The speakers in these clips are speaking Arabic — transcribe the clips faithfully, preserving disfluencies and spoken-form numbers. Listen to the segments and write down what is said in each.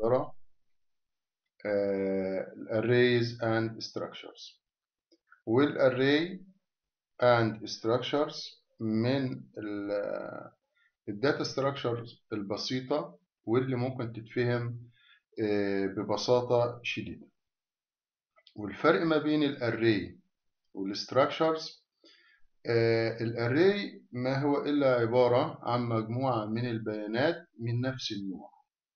المحاضرة الارrays and structures. والarray and structures من الداتا structures البسيطة واللي ممكن تتفهم ببساطة شديدة. والفرق ما بين الارray والstructures، الارray ما هو إلا عبارة عن مجموعة من البيانات من نفس النوع،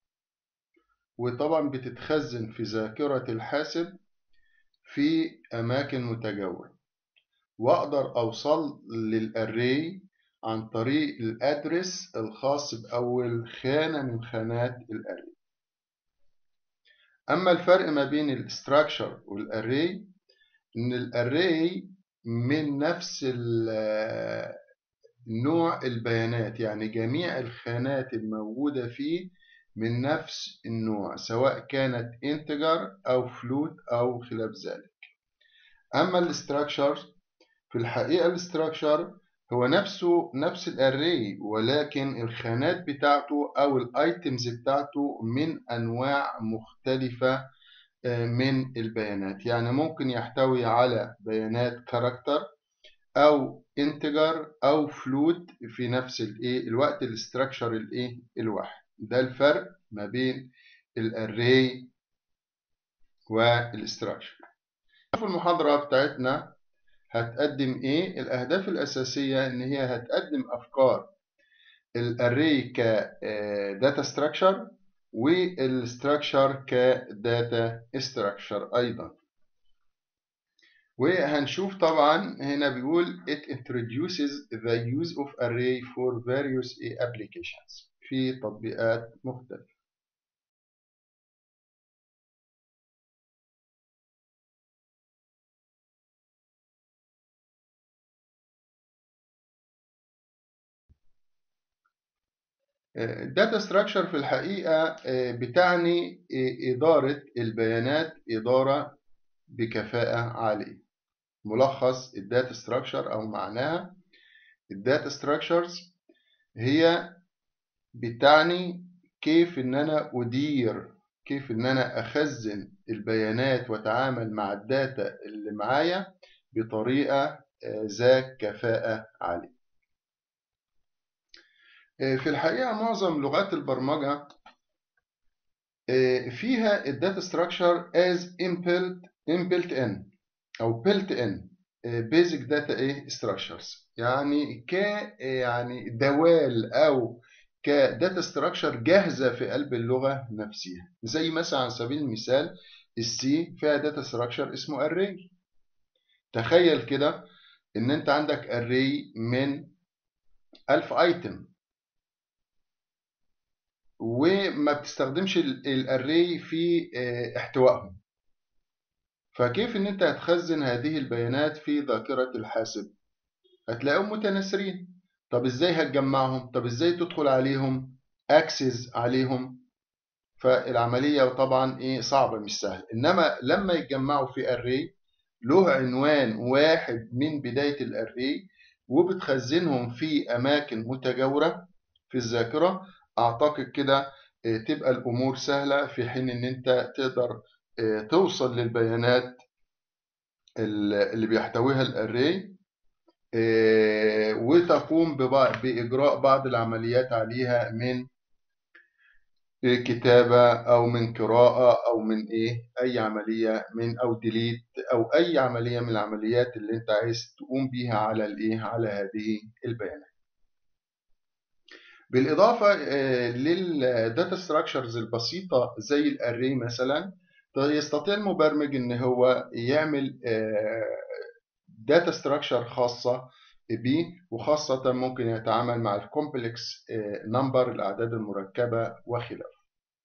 وطبعا بتتخزن في ذاكرة الحاسب في أماكن متجاورة، وأقدر أوصل للأري عن طريق الأدرس الخاص بأول خانة من خانات الأري. أما الفرق ما بين الستراكشر والأري، إن الأري من نفس نوع البيانات، يعني جميع الخانات الموجودة فيه من نفس النوع، سواء كانت integer أو float أو خلاف ذلك. أما الاستراكشر، في الحقيقة الاستراكشر هو نفسه نفس الاري، ولكن الخانات بتاعته أو الايتمز بتاعته من أنواع مختلفة من البيانات. يعني ممكن يحتوي على بيانات كاركتر أو integer أو float في نفس الايه الوقت الاستراكشر الايه الواحد. ده الفرق ما بين الاري والاستراكشر. في المحاضرة بتاعتنا هتقدم ايه؟ الاهداف الاساسية ان هي هتقدم افكار الاري كداتا ستراكشر والستراكشر كداتا ستراكشر ايضا. وهنشوف طبعا هنا بيقول it introduces the use of array for various applications في تطبيقات مختلفة. الداتا ستراكشر في الحقيقة بتعني إدارة البيانات إدارة بكفاءة عالية. ملخص الداتا ستراكشر أو معناها، الداتا ستراكشرز هي بتعني كيف إن أنا أدير، كيف إن أنا أخزن البيانات وأتعامل مع الداتا اللي معايا بطريقة ذات كفاءة عالية. في الحقيقة معظم لغات البرمجة فيها الداتا ستراكشر as inbuilt inbuilt in أو built in basic data ايه structures، يعني ك يعني دوال أو كداتا ستراكشر جاهزة في قلب اللغة نفسها. زي مثلا على سبيل المثال السي فيها داتا ستراكشر اسمه array. تخيل كده إن أنت عندك array من ألف ايتم وما بتستخدمش الاري في احتوائهم، فكيف ان انت هتخزن هذه البيانات في ذاكرة الحاسب؟ هتلاقيهم متناثرين. طب ازاي هتجمعهم؟ طب ازاي تدخل عليهم اكسس عليهم؟ فالعملية طبعا ايه صعبة مش سهلة. انما لما يتجمعوا في اري له عنوان واحد من بداية الاري وبتخزنهم في اماكن متجاورة في الذاكرة، اعتقد كده تبقى الامور سهلة، في حين ان انت تقدر توصل للبيانات اللي بيحتويها الاري وتقوم باجراء بعض العمليات عليها من كتابة او من قراءة او من ايه اي عملية من او ديليت او اي عملية من العمليات اللي انت عايز تقوم بيها على الايه على هذه البيانات. بالإضافة للداتا ستراكشرز البسيطة زي الاري مثلا، يستطيع المبرمج إن هو يعمل داتا ستراكشر خاصة بيه، وخاصة ممكن يتعامل مع الكومبلكس نمبر الأعداد المركبة وخلافه.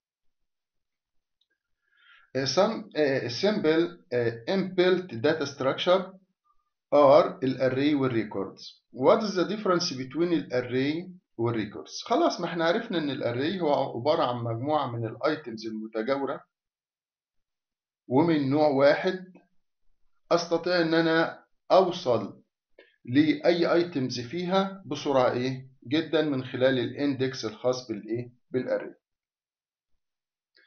Some simple inbuilt data structure are الاري والريكوردز. What is the difference between الاري والريكوردز؟ خلاص، ما احنا عرفنا ان الاري هو عبارة عن مجموعة من الايتمز المتجاورة ومن نوع واحد، استطيع ان انا اوصل لاي ايتمز فيها بسرعة ايه جدا من خلال الاندكس الخاص بالايه بالاري.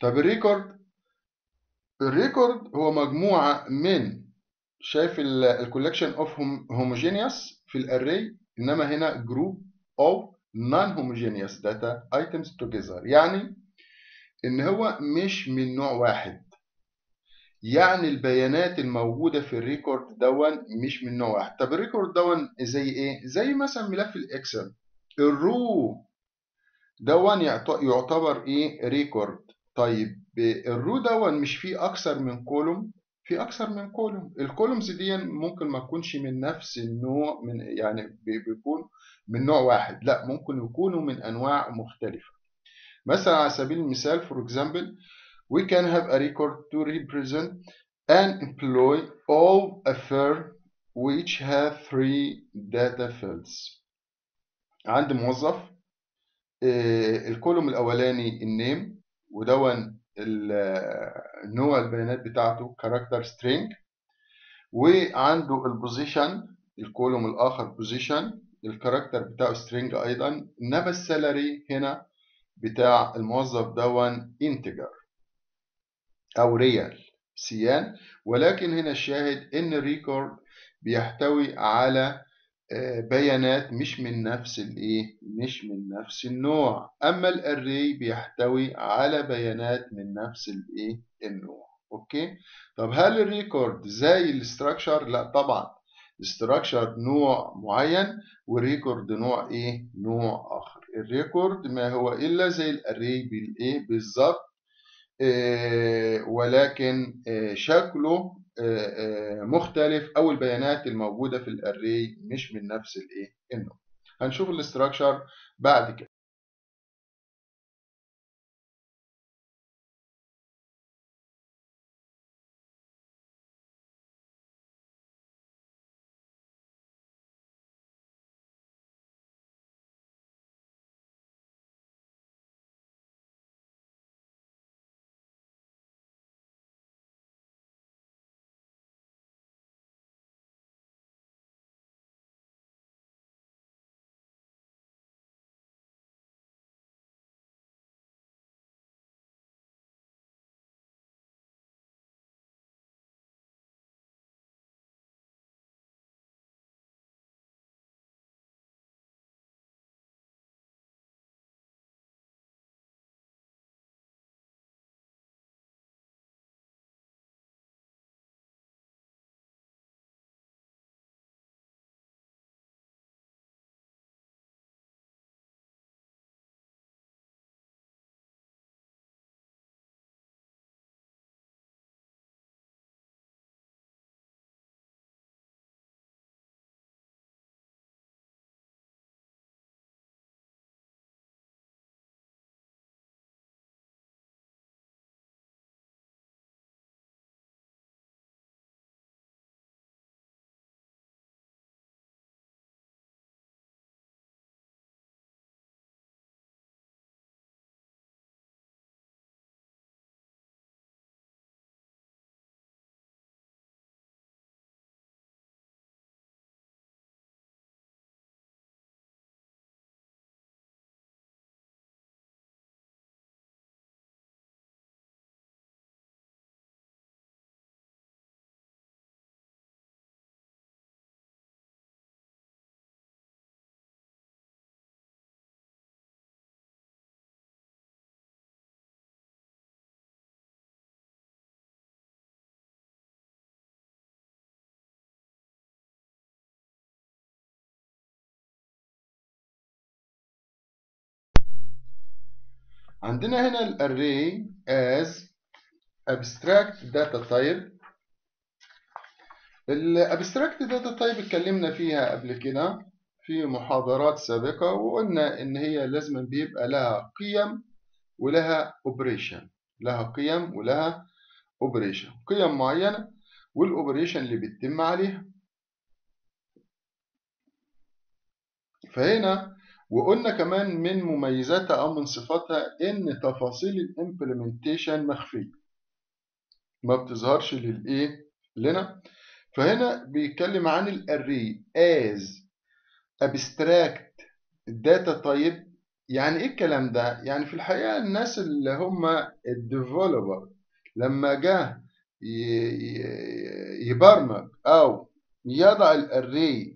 طب الريكورد، الريكورد هو مجموعة من، شايف الكولكشن اوف هوموجينيوس في الاري، انما هنا جروب اوف نون هوموجينيوس داتا ايتمز توجذر، يعني ان هو مش من نوع واحد. يعني البيانات الموجودة في الريكورد دون مش من نوع واحد. طب الريكورد دون زي ايه؟ زي مثلا ملف الاكسل، الرو دون يعتبر ايه؟ ريكورد. طيب الرو دون مش فيه اكثر من كولوم؟ في اكثر من كولوم. الكولومز دي ممكن ما تكونش من نفس النوع، من يعني بيكون من نوع واحد، لا ممكن يكونوا من انواع مختلفة. مثلا على سبيل المثال for example we can have a record to represent an employee of a firm which have three data fields. عندي موظف، الكولوم الاولاني النيم، ودون نوع البيانات بتاعته كاركتر سترينج، وعنده البوزيشن الكولوم الاخر بوزيشن الكاركتر بتاعه سترينج ايضا، انما السالري هنا بتاع الموظف دون انتجر او ريال سيان. ولكن هنا الشاهد ان الريكورد بيحتوي على بيانات مش من نفس الايه، مش من نفس النوع. اما الاري بيحتوي على بيانات من نفس الايه، النوع. اوكي. طب هل الريكورد زي الاستراكشر؟ لا طبعا، الاستراكشر نوع معين والريكورد نوع ايه، نوع اخر. الريكورد ما هو الا زي الاري بالايه بالظبط، آه ولكن آه شكله آه مختلف، او البيانات الموجوده في الاري مش من نفس الايه، النوع. هنشوف الاستراكشر بعد كده. عندنا هنا الاري as abstract data type. الابستراكت داتا تايب اتكلمنا فيها قبل كده في محاضرات سابقة، وقلنا ان هي لازم بيبقى لها قيم ولها اوبريشن، لها قيم ولها اوبريشن، قيم معينة والاوبريشن اللي بيتم عليها. فهنا وقلنا كمان من مميزاتها او من صفاتها ان تفاصيل الامبلمنتيشن مخفية، ما بتظهرش للايه، لنا. فهنا بيتكلم عن الاري as abstract data type يعني ايه الكلام ده؟ يعني في الحقيقة الناس اللي هم الديفلوبر لما جه ي- ي- يبرمج او يضع الاري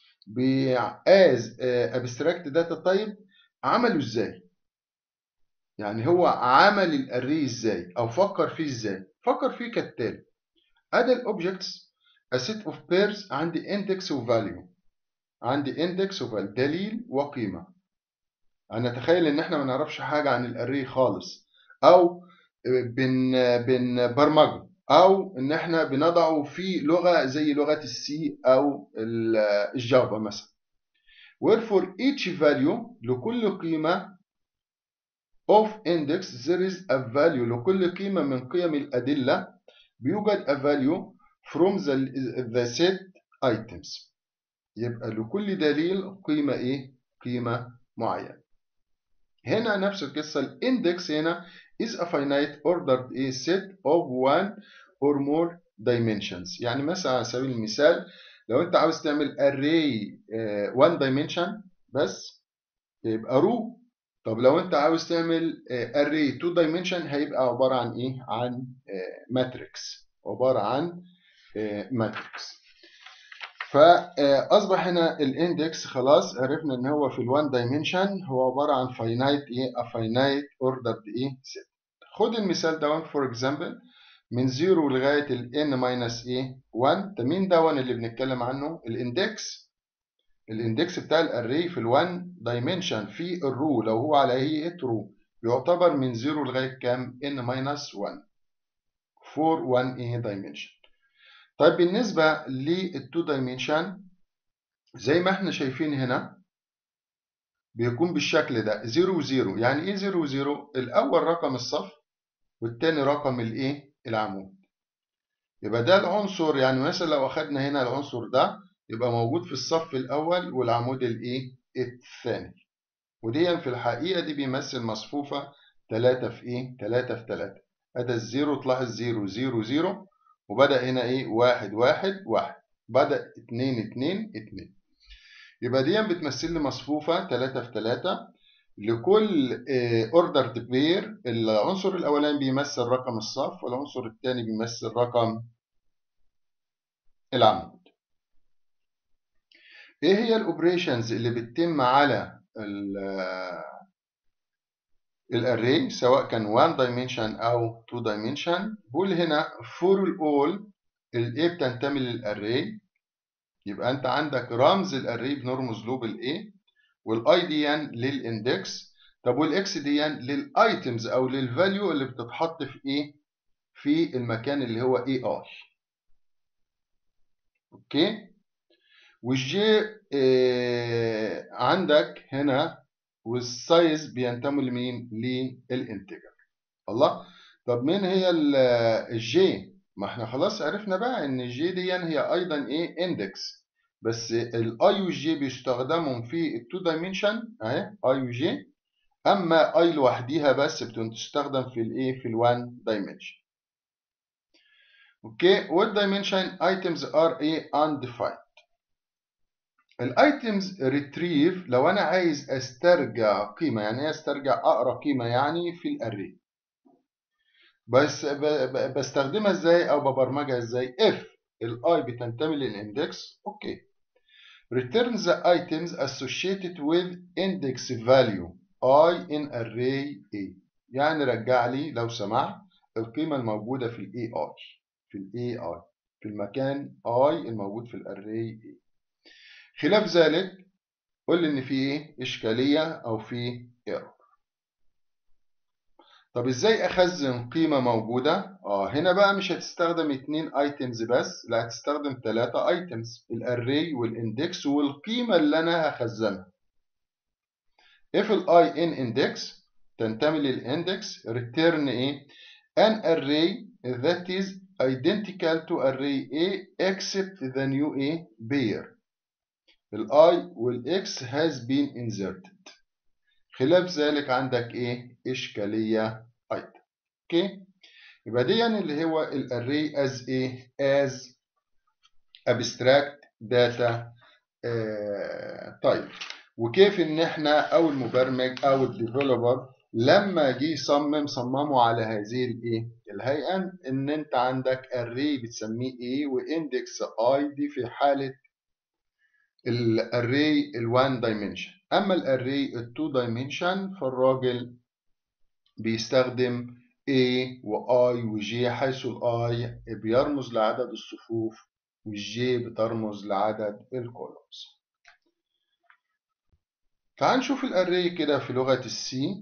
as abstract data type، عمله ازاي؟ يعني هو عمل الاري ازاي او فكر فيه ازاي؟ فكر فيه كالتالي: ادي الاوبجكتس a set of pairs، عندي index و value، عندي index و value، دليل وقيمة. انا اتخيل ان احنا ما نعرفش حاجه عن الاري خالص، او بن بنبرمجه، او ان احنا بنضعه في لغه زي لغه السي او ال- الجافا مثلا. wherefore each value، لكل قيمه of index there is a value، لكل قيمه من قيم الادله بيوجد a value from the, the set items. يبقى لكل دليل قيمه ايه؟ قيمه معينه. هنا نفس القصة، الاندكس هنا is a finite ordered a set of one or more dimensions. يعني مثلا على سبيل المثال لو انت عاوز تعمل array uh, one dimension بس يبقى row. طب لو انت عاوز تعمل uh, array two dimension هيبقى عبارة عن ايه؟ عن uh, matrix، عبارة عن uh, matrix. فاصبح هنا الاندكس خلاص عرفنا ان هو في الوان دايمنشن هو عباره عن فاينايت ايه؟ ا فاينايت اوردرد ايه؟ سيت. خد المثال ده فور اكزامبل من صفر لغايه الان ماينس ايه؟ واحد. ده مين ده اللي بنتكلم عنه؟ الاندكس. الاندكس بتاع الاري في الوان دايمنشن في الرو لو هو على هيئه رو يعتبر من صفر لغايه كام؟ ان ماينس واحد فور واحد ايه دايمنشن. طيب بالنسبه للتو دايمنشن زي ما احنا شايفين هنا بيكون بالشكل ده صفر و0. يعني ايه صفر و0؟ الاول رقم الصف والتاني رقم الايه؟ العمود. يبقى ده العنصر، يعني مثلا لو اخدنا هنا العنصر ده يبقى موجود في الصف الاول والعمود الايه؟ الثاني. ودي في الحقيقه دي بيمثل مصفوفه ثلاثة في ايه؟ ثلاثة في ثلاثة. ادي الزيرو، تلاحظ صفر صفر صفر، وبدأ هنا ايه؟ واحد واحد واحد، بدأ اتنين اتنين اتنين. يبقى دي بتمثل لي مصفوفة ثلاثة في ثلاثة. لكل اوردر بير العنصر الاولاني بيمثل رقم الصف والعنصر الثاني بيمثل رقم العمود. ايه هي الاوبريشنز اللي بتتم على الاري سواء كان one dimension او two dimension؟ بقول هنا for all الاي بتنتمي للاري، يبقى انت عندك رمز الاري بنرمز له بالاي، والاي دي للاندكس. طب والاكس دي للايتمز او للفاليو اللي بتتحط في ايه؟ في المكان اللي هو اي اي. اوكي. والجي آه عندك هنا والسايز بينتموا لمين؟ للانتجر. الله. طب مين هي الجي؟ ما احنا خلاص عرفنا بقى ان الجي دي هي ايضا ايه؟ اندكس. بس الاي والجي بيستخدموا في التو دايمنشن اهي، اي وجي. اما اي لوحديها بس بتستخدم في الايه؟ في الوان دايمنشن. اوكي. والدايمنشن ايتمز ار ايه؟ undefined. الايتمز ريتريف لو انا عايز استرجع قيمه، يعني ايه استرجع؟ اقرا قيمه يعني في الاري. بس بستخدمها ازاي او ببرمجها ازاي؟ if الاي بتنتمي للاندكس، اوكي، return the items associated with index value I in array A. يعني رجع لي لو سمحت القيمه الموجوده في الاي اي، في الاي اي في المكان I الموجود في الاري A. خلاف ذلك قول لي ان في ايه؟ اشكاليه او في ايرور. طب ازاي اخزن قيمه موجوده؟ اه هنا بقى مش هتستخدم اتنين ايتمز بس، لا هتستخدم ثلاثة ايتمز، الاري والاندكس والقيمه اللي انا هخزنها. if الاي in index تنتمي للاندكس return ايه؟ an array that is identical to array A except the new A pair. الاي والاكس has been inserted. خلاف ذلك عندك ايه؟ اشكاليه ايضا. اوكي. يبقى دي يعني اللي هو الاري as ايه؟ as abstract data type. وكيف ان احنا او المبرمج او الديفلوبر لما جه يصمم صممه على هذه الايه الهيئه، ان انت عندك اري بتسميه ايه واندكس اي دي في حاله الاري ال1 دايمنشن. اما الاري ال2 دايمنشن فالراجل بيستخدم A و I و J، حيث ال I بيرمز لعدد الصفوف وال J بترمز لعدد الكولومز. فهنشوف الاري كده في لغة السي.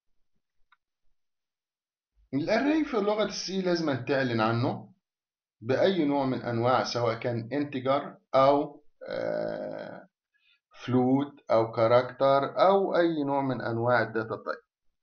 الاري في لغة السي لازم تعلن عنه بأي نوع من أنواع، سواء كان انتجر أو فلوت أو كاركتر أو أي نوع من أنواع الداتا تايب.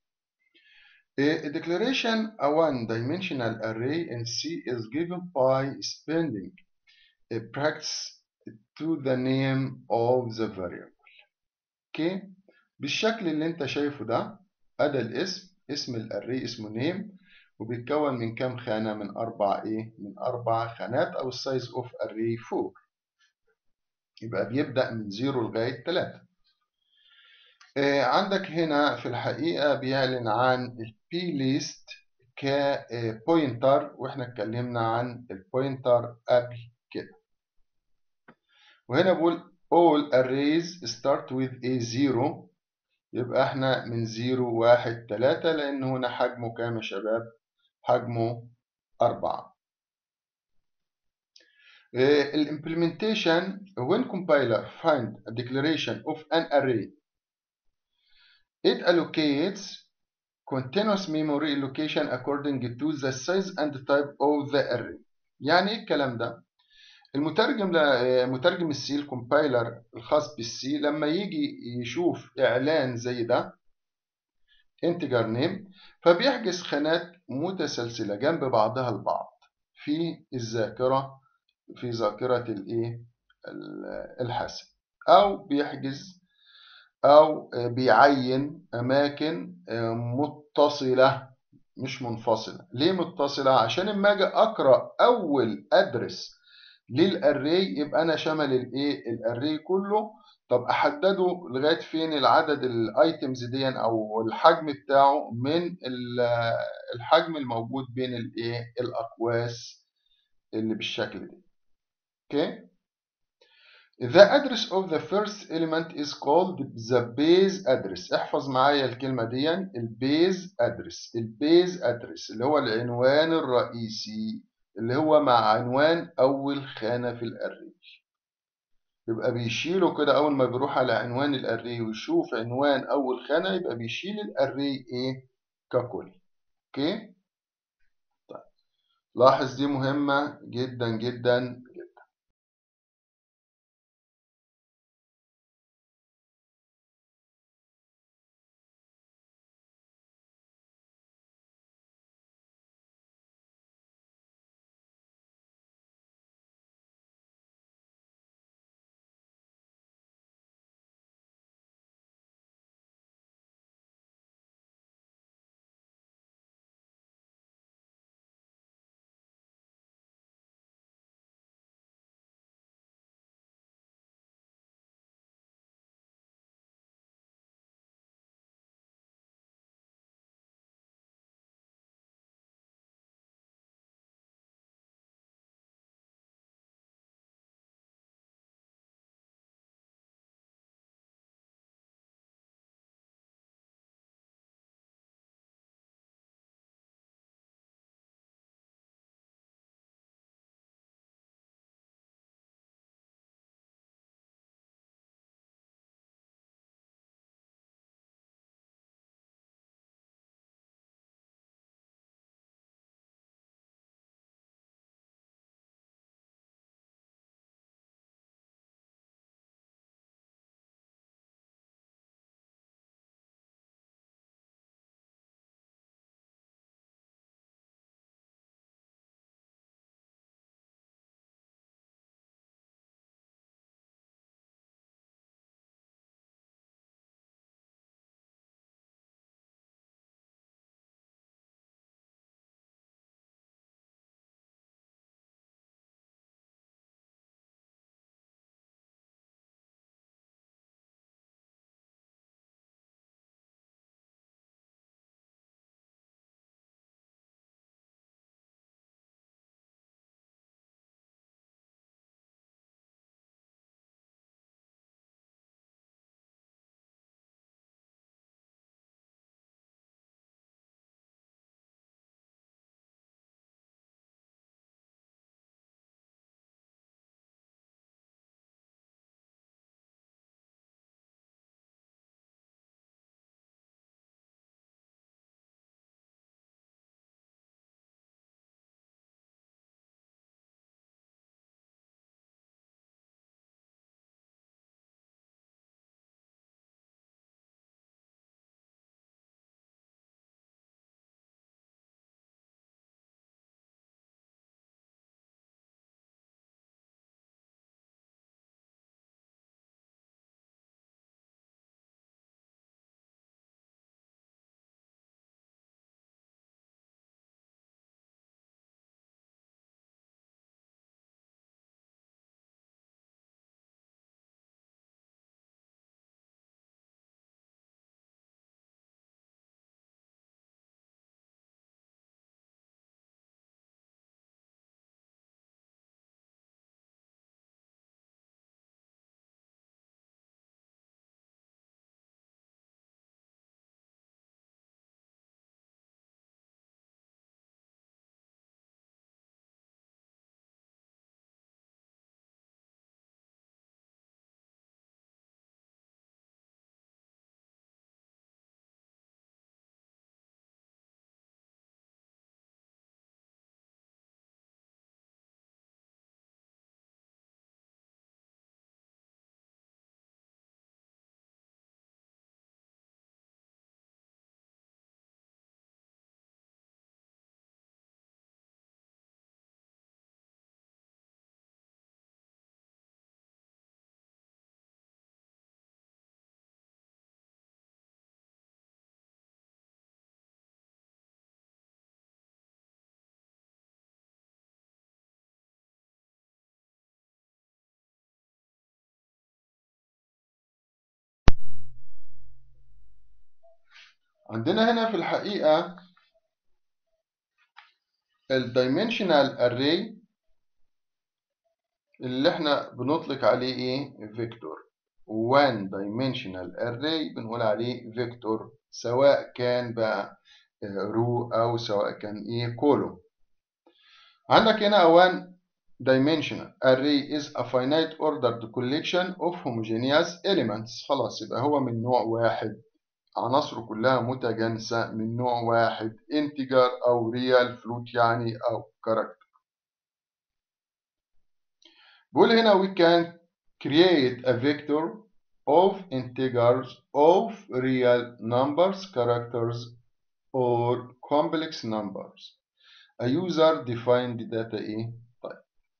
A declaration a one-dimensional array in C is given by spending a prefix to the name of the variable. اوكي، بالشكل اللي انت شايفه ده، ادى الاسم، اسم الاري اسمه name، وبيتكون من كام خانة؟ من اربع ايه؟ من اربع خانات، او السايز اوف اري أربعة. يبقى بيبدأ من صفر لغاية ثلاثة. آه عندك هنا في الحقيقة بيعلن عن البي ليست كبوينتر، واحنا اتكلمنا عن البوينتر قبل كده. وهنا بقول all arrays start with a zero، يبقى احنا من صفر واحد ثلاثة، لان هنا حجمه كام يا شباب؟ حجمه أربعة. الامبلمنتيشن when compiler find a declaration of an array it allocates continuous memory allocation according to the size and type of the array. يعني ايه الكلام ده؟ المترجم ل... مترجم السي، الكومبايلر الخاص بالسي، لما يجي يشوف اعلان زي ده انتجر نيم، فبيحجز خانات متسلسله جنب بعضها البعض في الذاكره، في ذاكره الايه الحاسب، او بيحجز او بيعين اماكن متصله مش منفصله. ليه متصله؟ عشان اما اجي اقرا اول ادرس للاري يبقى انا شمل الايه الاري كله. طب احدده لغايه فين العدد الايتمز دي او الحجم بتاعه من الحجم الموجود بين الايه الاقواس اللي بالشكل ده. اوكي، the address of the first element is called the base address. احفظ معايا الكلمه دي، البيز ادرس. البيز ادرس اللي هو العنوان الرئيسي، اللي هو مع عنوان اول خانه في الاري. يبقى بيشيله كده اول ما بيروح على عنوان الاري ويشوف عنوان اول خانه، يبقى بيشيل الاري ايه ككل. اوكي، طيب لاحظ دي مهمه جدا جدا. عندنا هنا في الحقيقة الدايمنشنال اري اللي احنا بنطلق عليه ايه؟ فيكتور. one dimensional array بنقول عليه فيكتور، سواء كان بقى رو او سواء كان ايه كولوم. عندك هنا one dimensional array is a finite ordered collection of homogeneous elements. خلاص يبقى هو من نوع واحد، عناصره كلها متجانسة من نوع واحد، integer او real float يعني او character. بقول هنا we can create a vector of integers of real numbers, characters or complex numbers. A user defined data ايه طيب.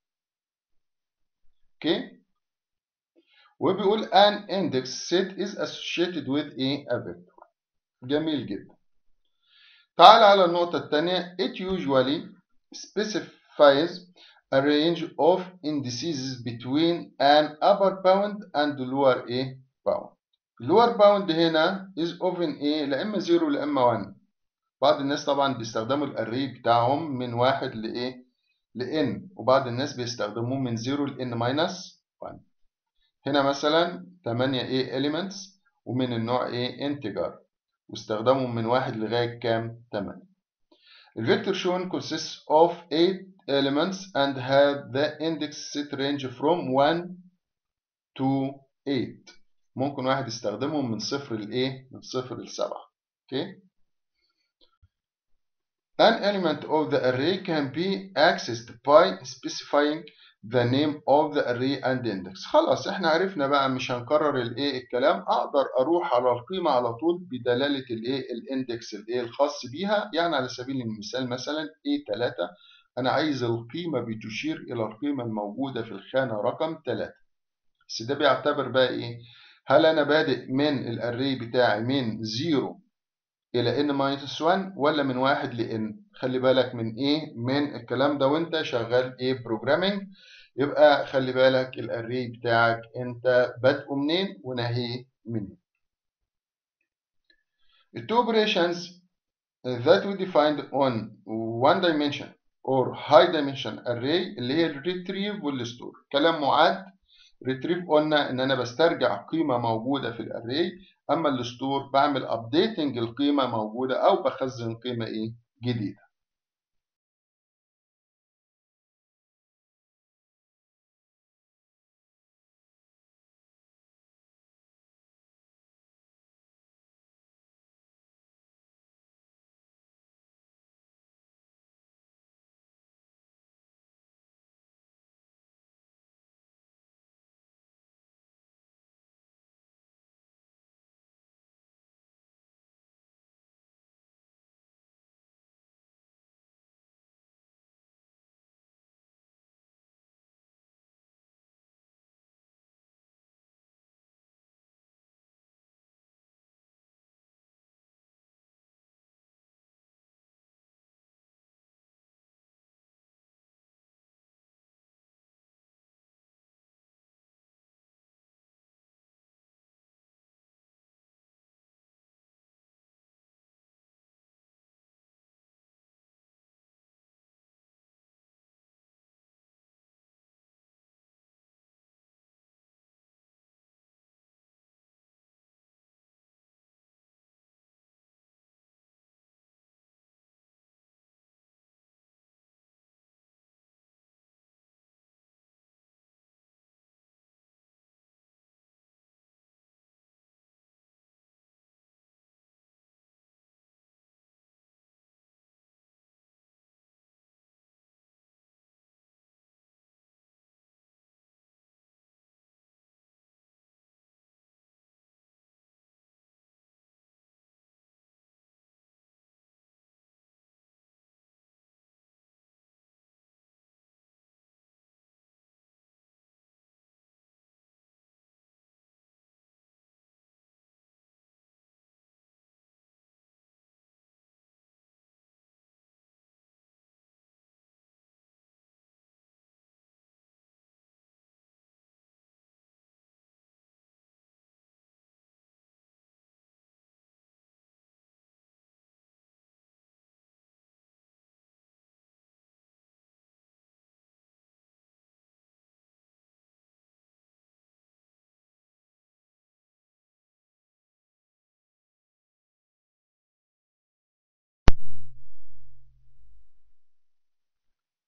اوكي، وبيقول an index set is associated with a, a vector. جميل جدا. تعال على النقطة الثانية. It usually specifies a range of indices between an upper bound and lower a bound. lower bound هنا is often a لا إما زيرو لا إما واحد. بعض الناس طبعا بيستخدموا الاري بتاعهم من واحد لإيه؟ لإن، وبعض الناس بيستخدموه من زيرو لإن ماينس واحد. هنا مثلا ثمانية A elements ومن النوع A integer، واستخدموا من واحد لغاية كام؟ ثمانية. الفيكتور shown consists of eight elements and have the index set range from one to eight. ممكن واحد يستخدمهم من صفر لإيه؟ من صفر لسبعة. اوكي؟ An element of the array can be accessed by specifying the name of the array and index. خلاص احنا عرفنا بقى، مش هنكرر الايه الكلام. اقدر اروح على القيمه على طول بدلاله الايه الاندكس الايه الخاص بيها. يعني على سبيل المثال مثلا إيه ثلاثة، انا عايز القيمه بتشير الى القيمه الموجوده في الخانه رقم ثلاثة. بس ده بيعتبر بقى ايه؟ هل انا بادئ من الاري بتاعي من صفر الى ان ماينس واحد ولا من واحد لان؟ خلي بالك من ايه؟ من الكلام ده وانت شغال ايه بروجرامنج. يبقى خلي بالك الاري بتاعك انت بادئه منين ونهيه منين. التو operations that we defined on one dimension or high dimension array اللي هي الريتريف والستور. كلام معاد. ريتريف قلنا ان انا بسترجع قيمه موجوده في الاري، اما الستور بعمل ابديتنج القيمه موجوده او بخزن قيمه ايه جديده.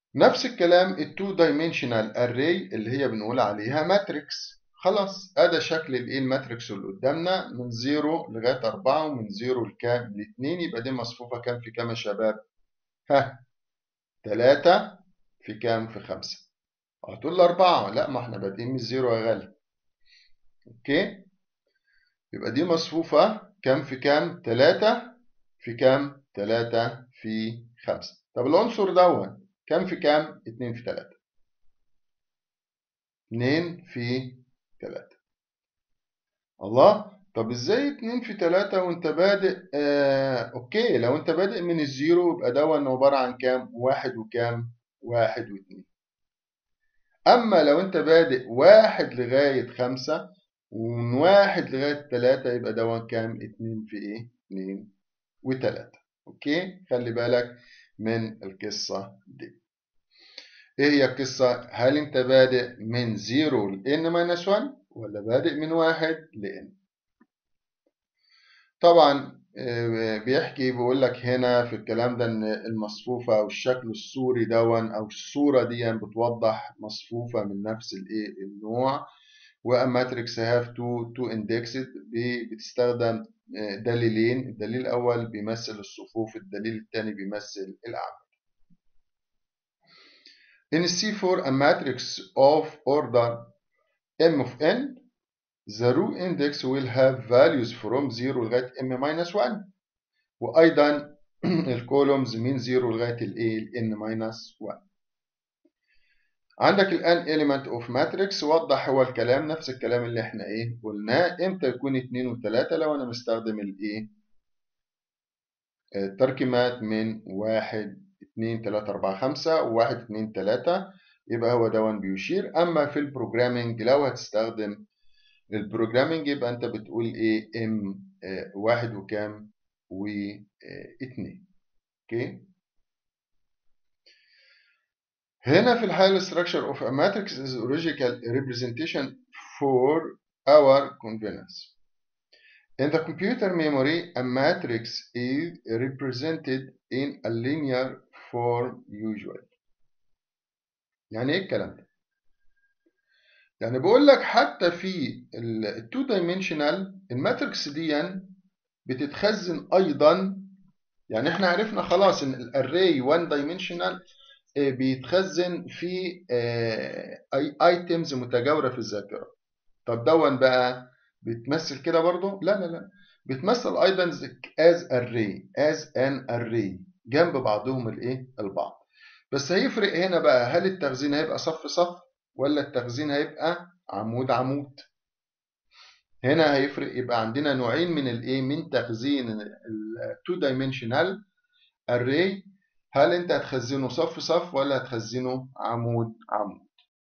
نفس الكلام التو دايمنشنال اري اللي هي بنقول عليها ماتريكس. خلاص ادي شكل الايه الماتريكس اللي قدامنا من صفر لغايه أربعة ومن صفر لكام ل اتنين. يبقى دي مصفوفه كام في كام يا شباب؟ ها، تلاتة في كام في خمسة. هتقول لي أربعة، لا ما احنا بادئين من الزيرو يا غالي. اوكي، يبقى دي مصفوفة كام في كام؟ تلاتة في كام؟ تلاتة في خمسة. طب العنصر دون كام في كام؟ اتنين في تلاتة. اتنين في تلاتة. الله، طب ازاي اتنين في تلاتة وانت بادئ؟ آه اوكي، لو انت بادئ من الزيرو يبقى دون عبارة عن كام؟ واحد وكام؟ واحد واتنين. اما لو انت بادئ واحد لغاية خمسة ومن واحد لغاية تلاتة يبقى دون كام؟ اتنين في ايه؟ اتنين وتلاتة. اوكي، خلي بالك من القصة دي. ايه هي القصة؟ هل انت بادئ من صفر ل n minus واحد ولا بادئ من واحد ل n؟ طبعا آه، بيحكي بيقول لك هنا في الكلام ده ان المصفوفة او الشكل الصوري دون او الصورة دي بتوضح مصفوفة من نفس الايه النوع. وماتريكس هاف تو تو اندكسد، بتستخدم آه، دليلين. الدليل الاول بيمثل الصفوف، الدليل الثاني بيمثل الاعمدة. In C four a matrix of order m of n, the row index will have values from zero لغاية m minus واحد، وايضا الكولومز من صفر لغايه الايه ال n minus واحد. عندك الان element of matrix وضح هو الكلام نفس الكلام اللي احنا ايه قلناه. امتى يكون اتنين و3؟ لو انا مستخدم الايه التركيبات من واحد اتنين تلاتة أربعة خمسة و1 اتنين تلاتة، يبقى هو دون بيشير. اما في البروجرامينج لو هتستخدم البروجرامينج يبقى انت بتقول ايه ام واحد وكام واتنين. اوكي، هنا في الحالة structure of a matrix is a logical representation for our convenience. In the computer memory, a matrix is represented in a linear form usually. يعني ايه الكلام ده؟ يعني بقول لك حتى في ال two dimensional الماتريكس دي بتتخزن ايضا. يعني احنا عرفنا خلاص ان الاري one dimensional بيتخزن في اي ايتمز متجاوره في الذاكره. طب دون بقى بتمثل كده برضو؟ لا لا لا، بتمثل ايضا از اري از ان اري جنب بعضهم الايه البعض. بس هيفرق هنا بقى، هل التخزين هيبقى صف صف ولا التخزين هيبقى عمود عمود؟ هنا هيفرق، يبقى عندنا نوعين من الايه من تخزين التو دايمنشنال array. هل انت هتخزنه صف صف ولا هتخزنه عمود عمود؟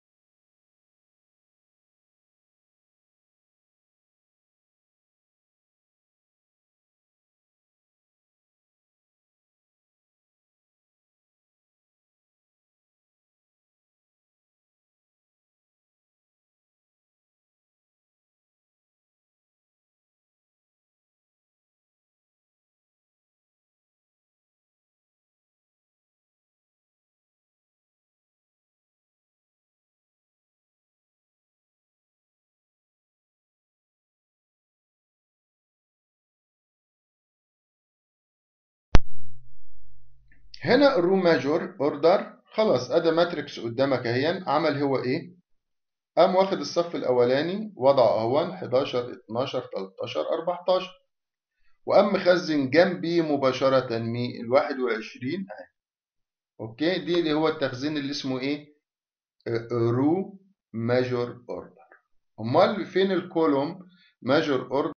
هنا الرو ماجور اوردر خلاص ادي ماتريكس قدامك اهي. عمل هو ايه؟ قام واخد الصف الاولاني وضعه اهون حداشر اتناشر تلتاشر أربعتاشر، وقام مخزن جنبي مباشره مي ال واحد وعشرين اهي. اوكي، دي اللي هو التخزين اللي اسمه ايه؟ رو ماجور اوردر. امال فين الكولوم ماجور اوردر؟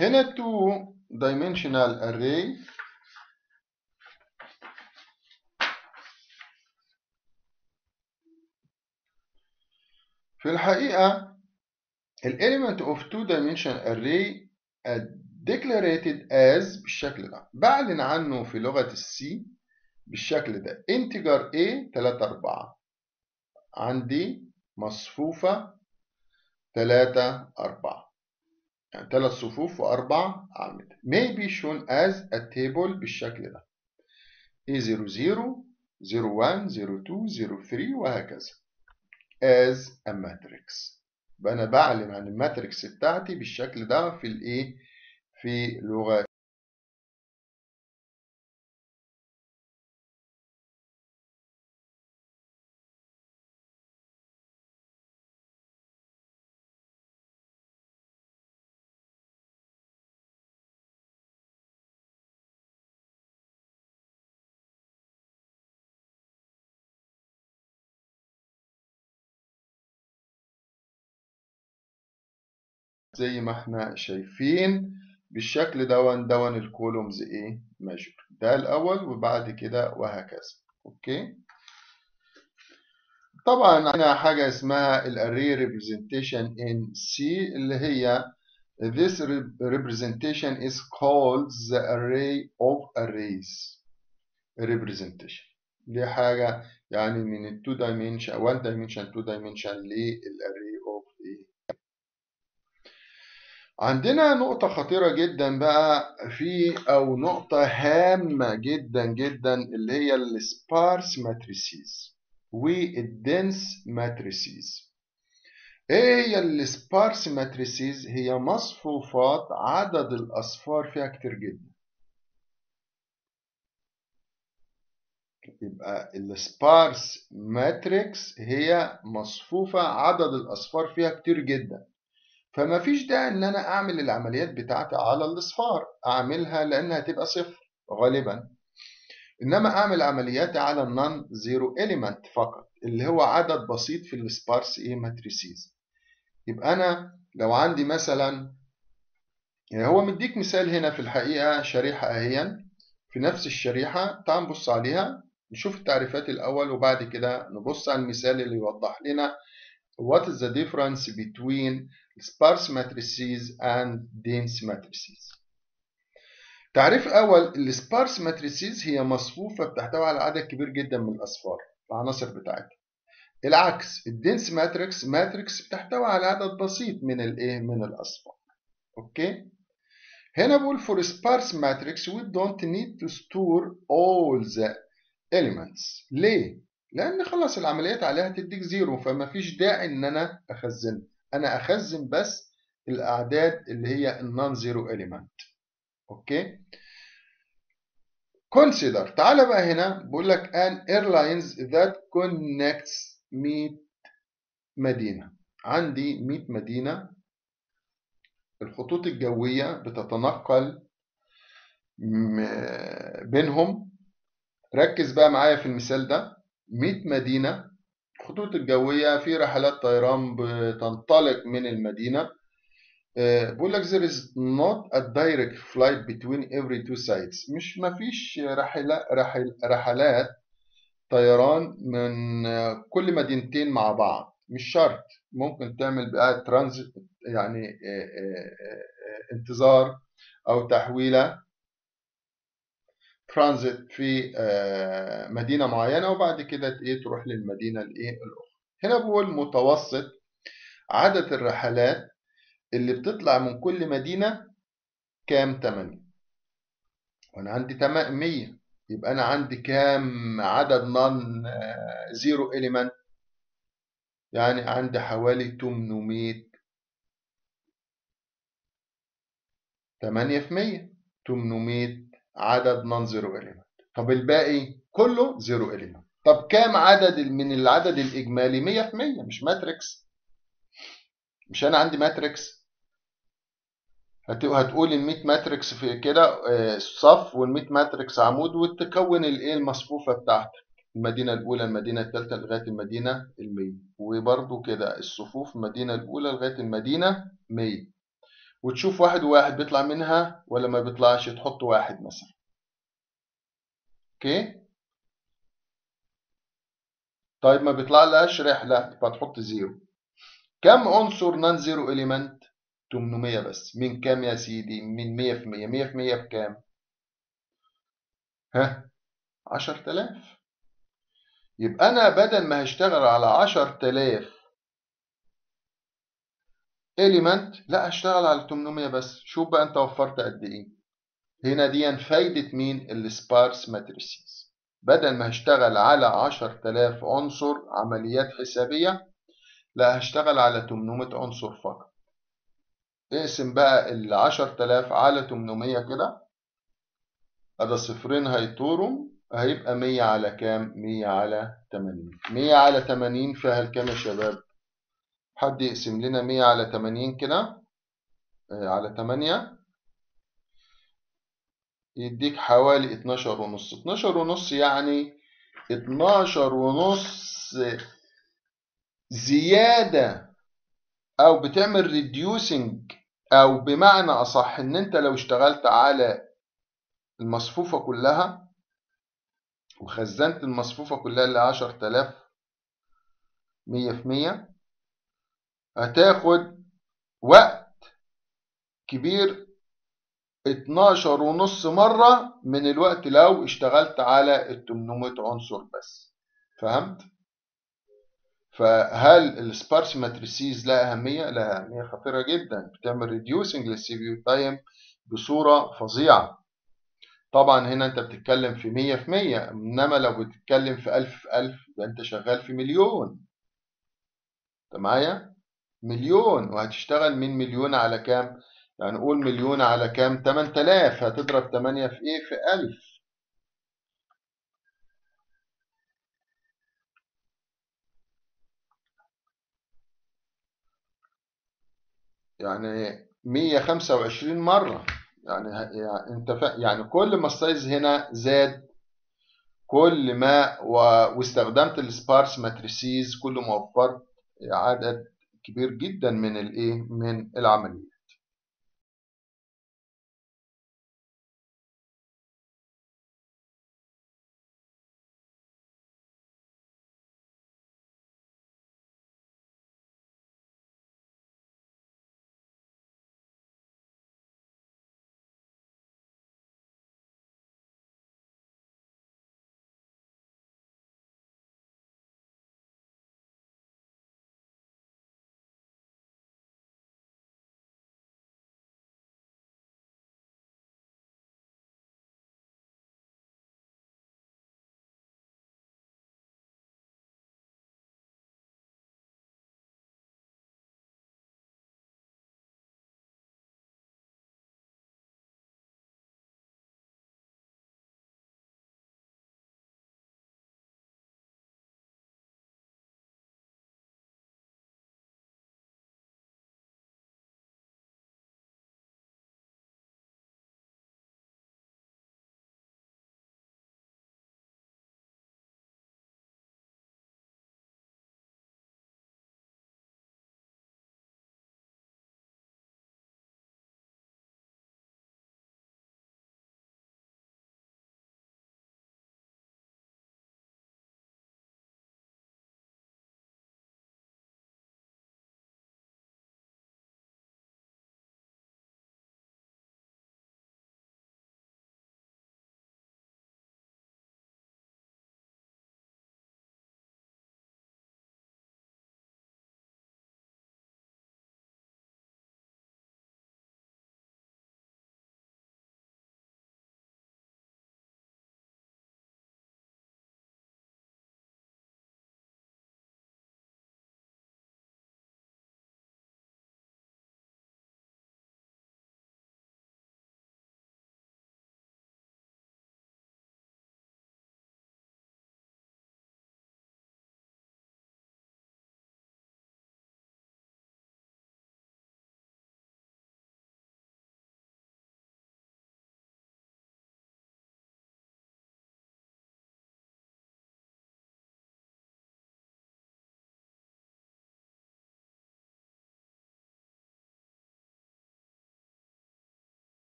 هنا two dimensional array في الحقيقة ال element of two dimensional array declared as بالشكل ده، بعلن عنه في لغة السي بالشكل ده integer a ثلاثة أربعة، عندي مصفوفة ثلاثة أربعة، يعني ثلاث صفوف وأربع أعمدة may be shown as a table بالشكل ده A zero zero zero one zero two zero three وهكذا as a matrix. يبقى أنا بعلن عن الماتريكس بتاعتي بالشكل ده في الإيه؟ في لغة زي ما احنا شايفين بالشكل دون دون الكولومز ايه ماجور، ده الاول وبعد كده وهكذا. اوكي، طبعا عندنا حاجه اسمها الاري ريبريزنتيشن ان سي اللي هي this representation is called the array of arrays representation. دي حاجه يعني من ال two dimension one dimension two dimension للاري of ايه. عندنا نقطة خطيرة جدا بقى في أو نقطة هامة جدا جدا اللي هي السبارس ماتريسيز والدنس ماتريسيز. إيه هي السبارس ماتريسيز؟ هي مصفوفات عدد الأصفار فيها كتير جدا. يبقى السبارس ماتريكس هي مصفوفة عدد الأصفار فيها كتير جدا، فما فيش داعي ان انا اعمل العمليات بتاعتي على الاصفار، اعملها لانها هتبقى صفر غالبا، انما اعمل عملياتي على النون زيرو اليمنت فقط اللي هو عدد بسيط في السبارس ايه ماتريسيز. يبقى انا لو عندي مثلا، يعني هو مديك مثال هنا في الحقيقه شريحه اهيا، في نفس الشريحه تعال نبص عليها نشوف التعريفات الاول وبعد كده نبص على المثال اللي يوضح لنا what is the difference between sparse matrices and dense matrices. تعريف أول، السبارس ماتريسيز هي مصفوفة بتحتوي على عدد كبير جدا من الأصفار العناصر بتاعتها. العكس الدنس ماتريكس ماتريكس بتحتوي على عدد بسيط من الايه من الأصفار. اوكي، هنا بقول for sparse matrix we don't need to store all the elements. ليه؟ لأن خلاص العمليات عليها تديك زيرو، فما فيش داعي إن أنا أخزن، أنا أخزن بس الأعداد اللي هي النون زيرو إليمنت. أوكي؟ consider، تعالى بقى هنا بقول لك an airlines that connects مية مدينة، عندي مية مدينة، الخطوط الجوية بتتنقل بينهم. ركز بقى معايا في المثال ده، مية مدينة الخطوط الجوية في رحلات طيران بتنطلق من المدينة. بقول لك there is not a direct flight between every two sites، مش مفيش رحلات رحل رحلات طيران من كل مدينتين مع بعض، مش شرط، ممكن تعمل بقى ترانزيت يعني انتظار او تحويله ترانزيت في مدينه معينه وبعد كده ايه تروح للمدينه الايه الاخرى. هنا بقول متوسط عدد الرحلات اللي بتطلع من كل مدينه كام؟ تمانية، وانا عندي مية، يبقى انا عندي كام عدد نون زيرو اليمنت؟ يعني عندي حوالي تمنمية، تمانية في مية، تمنمية عدد نون زيرو اليمنت. طب الباقي كله زيرو اليمنت. طب كام عدد من العدد الاجمالي؟ مية في مية، مش ماتريكس، مش انا عندي ماتريكس، هتقول ال مية ماتريكس في كده صف وال مية ماتريكس عمود وتكون الايه المصفوفه بتاعتك، المدينه الاولى المدينه الثالثه لغايه المدينه المية، وبرده كده الصفوف المدينه الاولى لغايه المدينه مية، وتشوف واحد وواحد بيطلع منها ولا ما بيطلعش، تحط واحد مثلا. اوكي. طيب ما بيطلع لهاش رحلة، يبقى تحط زيرو. كم عنصر نون زيرو اليمنت؟ تمنمية بس. من كام يا سيدي؟ من مية في مية. مية في مية بكام؟ ها، عشرة آلاف. يبقى انا بدل ما هشتغل على عشرة آلاف اليمنت، لا هشتغل على تمنمية بس. شوف بقى انت وفرت قد ايه. هنا دي فايدة مين؟ السبارس ماتريسيز. بدل ما هشتغل على عشرة آلاف عنصر عمليات حسابية، لا هشتغل على تمنمية عنصر فقط. اقسم بقى ال عشرة آلاف على تمنمية كده، ادي صفرين هيطوروا، هيبقى مية على كام؟ مية على تمانين. مية على تمانين فيها الكام يا شباب؟ حد يقسم لنا مية على تمانين كده. آه، على تمانية يديك حوالي اتناشر ونص. اتناشر ونص يعني اتناشر ونص زيادة، او بتعمل ريديوسنج، او بمعنى اصح ان انت لو اشتغلت على المصفوفة كلها وخزنت المصفوفة كلها اللي عشرة آلاف مية في مية، هتاخد وقت كبير اتناشر ونص مرة من الوقت لو اشتغلت على ال تمنمية عنصر بس. فهمت؟ فهل السبارس ماتريسيز لها أهمية؟ لها أهمية خطيرة جدا، بتعمل ريديوسنج للسي بي يو تايم بصورة فظيعة. طبعا هنا انت بتتكلم في مية في مية، انما لو بتتكلم في ألف في ألف يبقى انت شغال في مليون. انت معايا؟ مليون. وهتشتغل من مليون على كام؟ يعني قول مليون على كام؟ تمن تلاف. هتضرب تمانية في ايه؟ في ألف. يعني مية وخمسة وعشرين مرة. يعني, يعني انت ف... يعني كل ما السايز هنا زاد، كل ما و... واستخدمت السبارس ماتريسيز، كل ما وفرت عدد كبير جدا من الايه؟ من العملية.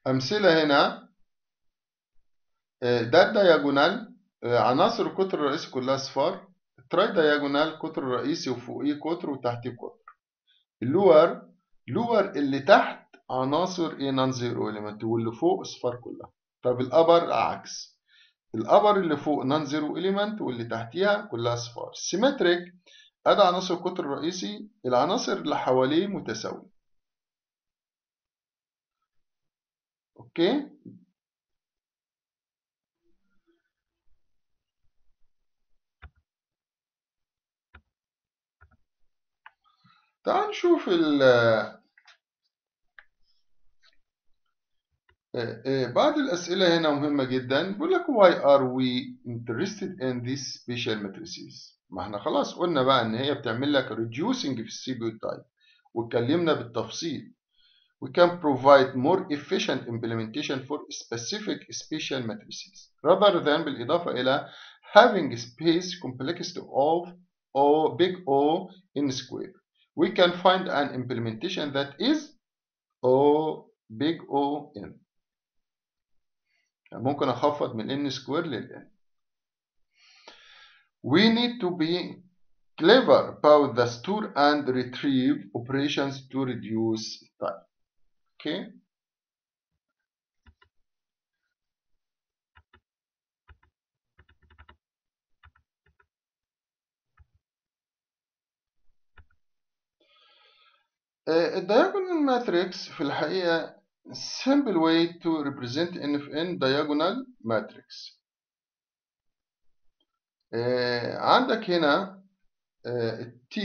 أمثلة هنا، ده الدياجونال، عناصر القطر الرئيسي كلها صفار. التراي دياجونال قطر رئيسي وفوقيه قطر وتحتيه قطر. اللور، لور اللي تحت عناصر ايه نون زيرو اليمنت واللي فوق صفار كلها. طب الابر عكس، الابر اللي فوق نون زيرو اليمنت واللي تحتيها كلها صفار. سيمتريك، ادي عناصر القطر الرئيسي، العناصر اللي حواليه متساويه. اوكي. تعال نشوف ال بعض الأسئلة هنا مهمة جدا. بيقول لك why are we interested in these special matrices؟ ما احنا خلاص قلنا بقى ان هي بتعمل لك reducing في السي بي يو تايب واتكلمنا بالتفصيل. We can provide more efficient implementation for specific special matrices rather than بالإضافة إلى having space complexity of O big O in square. We can find an implementation that is O big O in. يعني ممكن أخفض من n square لل n. We need to be clever about the store and retrieve operations to reduce time. Okay. الدياجونال ماتريكس في الحقيقة simple way to represent n في n diagonal matrix. آه عندك هنا آه T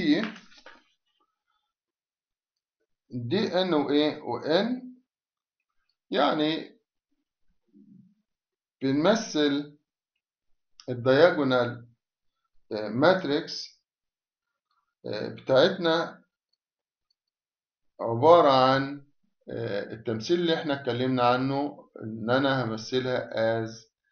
دي n و A و n، يعني بنمثل الدياجونال آه ماتريكس آه بتاعتنا عبارة عن آه التمثيل اللي احنا اتكلمنا عنه، ان انا همثلها as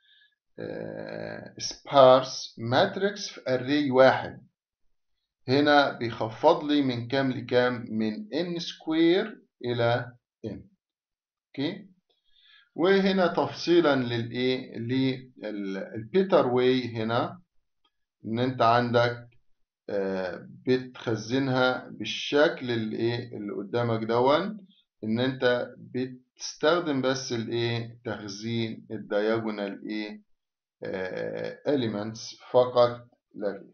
آه sparse matrix في array واحد. هنا بيخفض لي من كام لكام؟ من n سكوير إلى n. أوكي. وهنا تفصيلا للإيه للبيتر واي، هنا إن أنت عندك آه بتخزنها بالشكل الإيه اللي قدامك دون، إن أنت بتستخدم بس الإيه تخزين الدياجونال إيه آه elements فقط لا غير.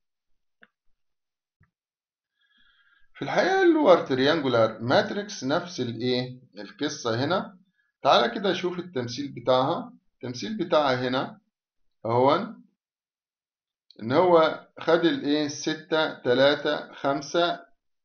في الحقيقة اللور تريانجولار ماتريكس نفس الايه القصة هنا. تعالى كده شوف التمثيل بتاعها. التمثيل بتاعها هنا اهو، ان هو خد الايه ستة تلاتة خمسة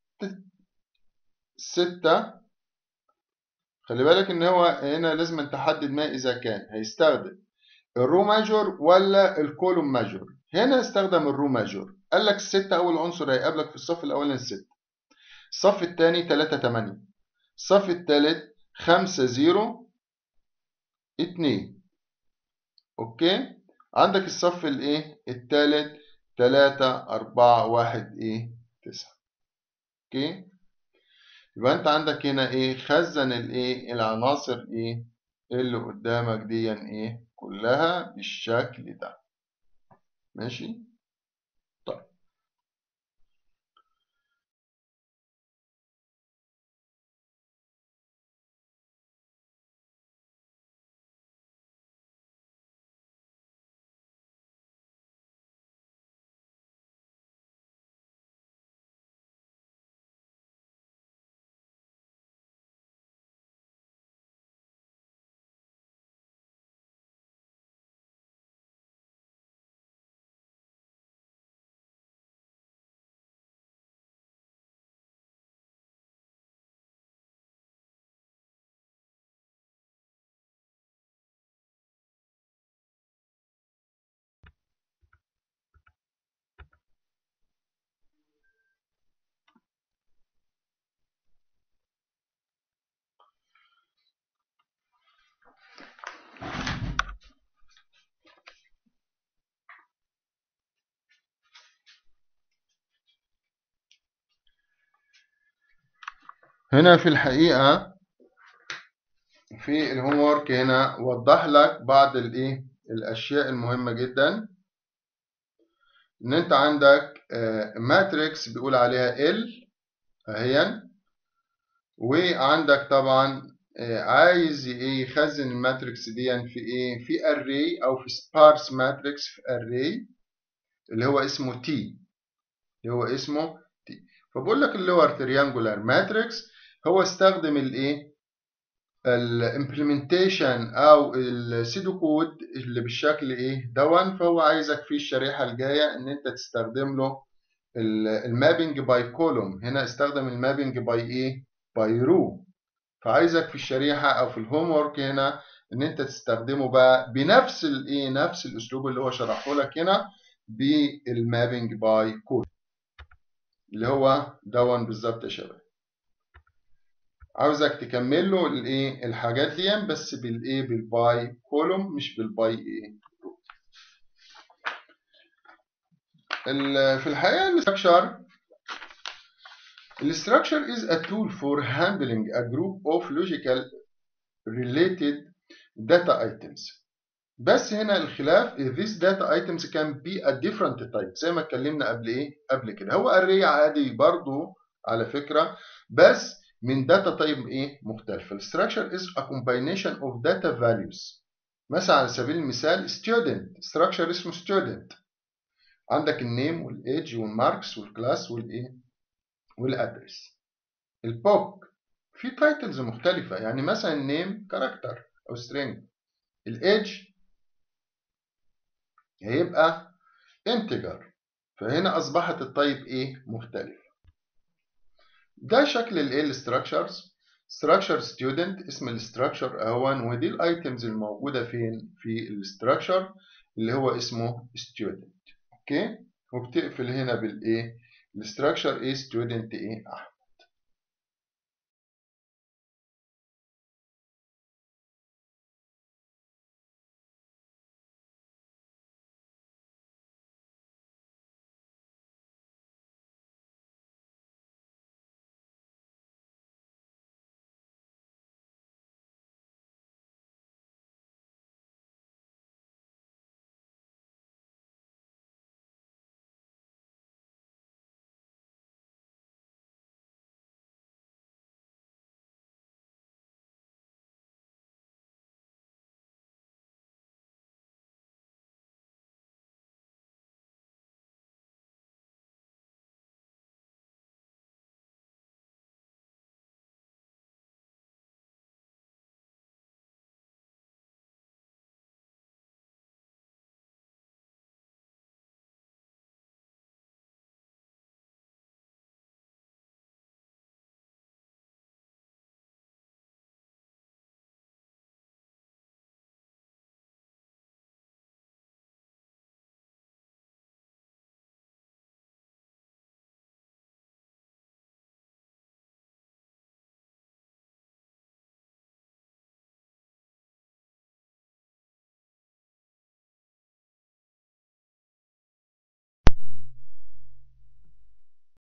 ستة. خلي بالك ان هو هنا لازم تحدد ما اذا كان هيستخدم الرو ماجور ولا الكولوم ماجور. هنا استخدم الرو ماجور، قال لك الستة اول عنصر هيقابلك في الصف الاولاني ستة، الصف الثاني تلاتة تمانية، الصف الثالث خمسة زيرو اتنين. اوكي. عندك الصف الايه الثالث تلاتة أربعة واحد ايه تسعة. اوكي. يبقى انت عندك هنا ايه خزن الايه العناصر ايه اللي قدامك دي ايه كلها بالشكل ده. ماشي. طيب هنا في الحقيقة في الهوم ورك هنا وضح لك بعض الايه الاشياء المهمه جدا. ان انت عندك ماتريكس بيقول عليها ال اهي، وعندك طبعا عايز ايه يخزن الماتريكس دي في ايه في اري او في سبارس ماتريكس في اري اللي هو اسمه تي اللي هو اسمه تي. فبقول لك اللي هو تريانجولار ماتريكس هو استخدم الايه الامبلمنتيشن او السيدو كود اللي بالشكل ايه دون. فهو عايزك في الشريحه الجايه ان انت تستخدم له المابنج باي كولوم. هنا استخدم المابنج باي ايه باي رو. فعايزك في الشريحه او في الهوم ورك هنا ان انت تستخدمه بقى بنفس الايه نفس الاسلوب اللي هو شرحه لك هنا بالمابنج باي كولوم اللي هو دون بالظبط يا شباب. عاوزك تكمل له الايه الحاجات دي بس بالايه بالباي كولوم مش بالباي ايه. في الحقيقه الاستراكشر الاستراكشر is a tool for handling a group of logical related data items. بس هنا الخلاف this data items can be a different type زي ما اتكلمنا قبل ايه قبل كده. هو array عادي برضو على فكره بس من داتا تايب ايه مختلفه. الستراكشر is a combination of data values. مثلا على سبيل المثال student structure اسمه student. عندك النيم والايدج والماركس والكلاس والايه والادرس. البوك في تايتلز مختلفه يعني مثلا نيم كاركتر او string. الايدج هيبقى integer. فهنا اصبحت التايب ايه مختلف. ده شكل الايه الستراكشرز. structure student اسم الستراكشر اهون ودي الايتمز الموجوده فين في الستراكشر اللي هو اسمه student. اوكي وبتقفل هنا بالايه الستراكشر ايه student ايه